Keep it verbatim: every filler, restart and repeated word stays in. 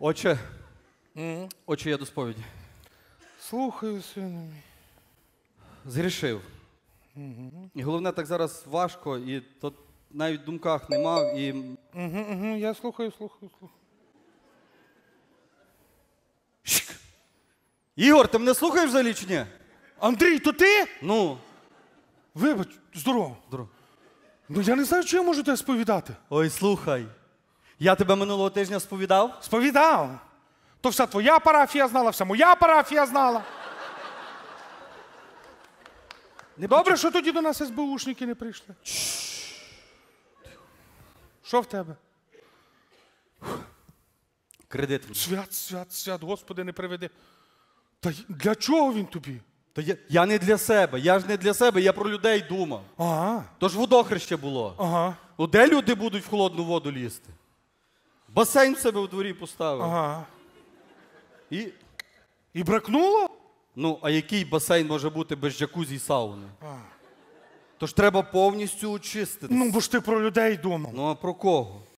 Отче, отче, я до сповіді. Слухаю, сину мій. Згрішив. І головне, так зараз важко, і то навіть в думках не мав, і... Угу, угу, я слухаю, слухаю, слухаю. Шик! Ігор, ти мене слухаєш взагалі чи ні? Андрій, то ти? Ну, Вибач, здорово. здорово. Ну я не знаю, чи я можу тебе сповідати. Ой, слухай. Я тебе минулого тижня сповідав? Сповідав. То вся твоя парафія знала, вся моя парафія знала. Не Добре, що тоді до нас ес бе ушники не прийшли. Що в тебе? Кредит. Свят, свят, свят, Господи, не приведи. Та й для чого він тобі? То я, я не для себе, я ж не для себе, я про людей думав. Ага, То ж водохреще було. ага, Ну де люди будуть в холодну воду лізти? Басейн в себе в дворі поставив. ага. І, І бракнуло? ну, а який басейн може бути без джакузі і сауни? А. Тож треба повністю очистити. Ну, бо ж ти про людей думав. Ну, а про кого?